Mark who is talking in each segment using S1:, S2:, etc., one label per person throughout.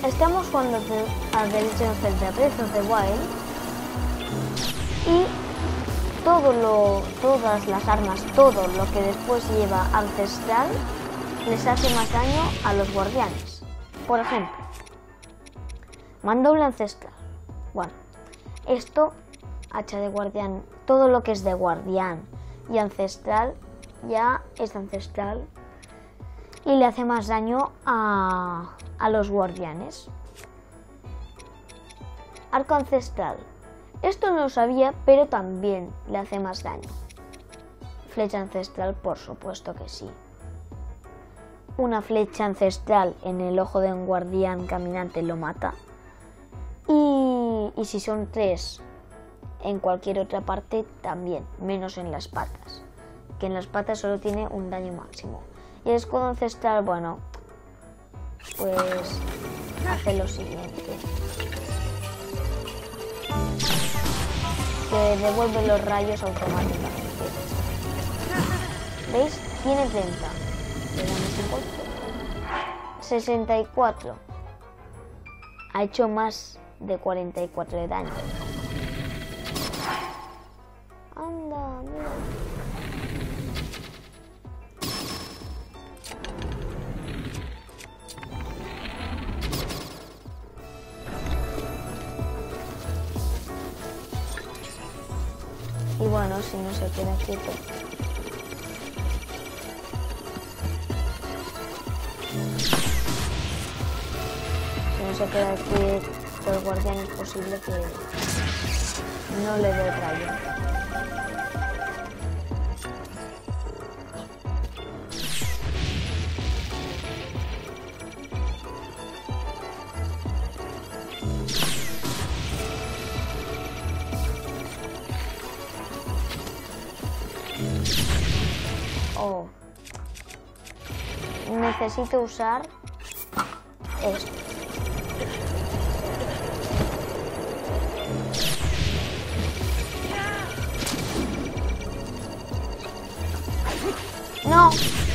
S1: Estamos jugando a The Legend of Zelda Breath of the Wild y todas las armas, todo lo que después lleva ancestral les hace más daño a los guardianes. Por ejemplo, mandoble ancestral. Bueno, esto, hacha de guardián, todo lo que es de guardián y ancestral ya es ancestral y le hace más daño a los guardianes. Arco ancestral. Esto no lo sabía, pero también le hace más daño. Flecha ancestral, por supuesto que sí. Una flecha ancestral en el ojo de un guardián caminante lo mata. Y si son 3 en cualquier otra parte también, menos en las patas, que en las patas solo tiene un daño máximo. Y el escudo ancestral, bueno, pues hace lo siguiente. Que devuelve los rayos automáticamente. ¿Veis? Tiene 30. Le damos un golpe. 64. Ha hecho más de 44 de daño. Anda, mira. Y bueno, si no se queda quieto. Si no se queda quieto el guardián, es posible que no le dé rayo. Oh. Necesito usar esto. No.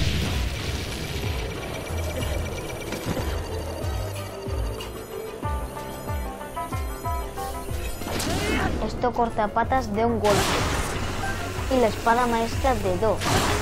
S1: Esto corta patas de un golpe. Y la espada maestra de 2.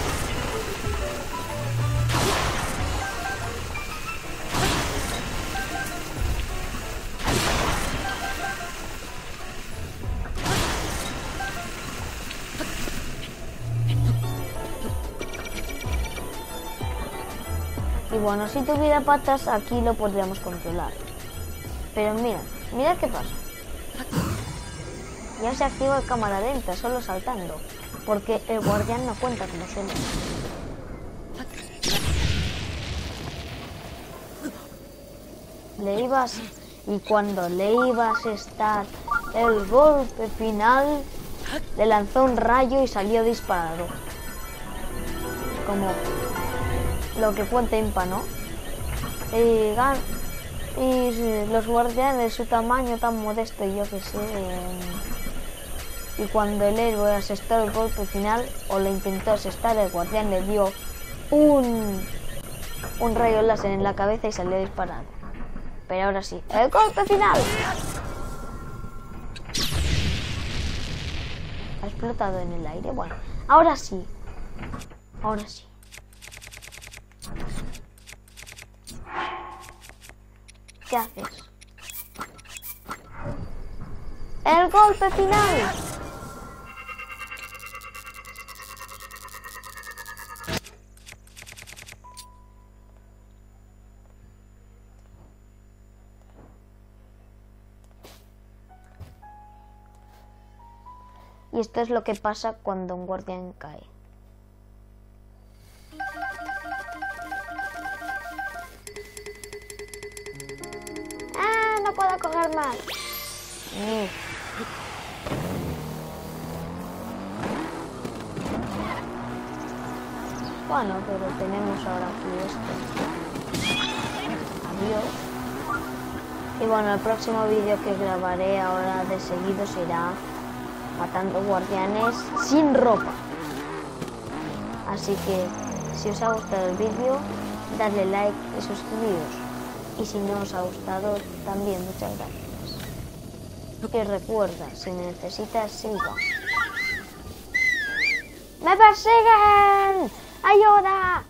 S1: Y bueno, si tuviera patas, aquí lo podríamos controlar. Pero mira qué pasa. Ya se activa el cámara lenta, solo saltando. Porque el guardián no cuenta como suena. Le ibas... Y cuando le iba a asestar el golpe final, le lanzó un rayo y salió disparado. Como lo que cuenta Impa, ¿no? Y los guardianes, su tamaño tan modesto, y yo que sé. Y cuando el héroe asestó el golpe final, o le intentó asestar, el guardián le dio un rayo láser en la cabeza y salió disparado. Pero ahora sí, ¡el golpe final! Ha explotado en el aire. Bueno, ahora sí. Ahora sí. ¿Qué haces? ¡El golpe final! Y esto es lo que pasa cuando un guardián cae. ¡Ah! No puedo coger más. Bueno, pero tenemos ahora aquí esto. Adiós. Y bueno, el próximo vídeo que grabaré ahora de seguido será matando guardianes sin ropa. Así que si os ha gustado el vídeo, dadle like y suscribiros. Y si no os ha gustado, también muchas gracias. Y recuerda, si me necesitas, silba. ¡Me persiguen! ¡Ayuda!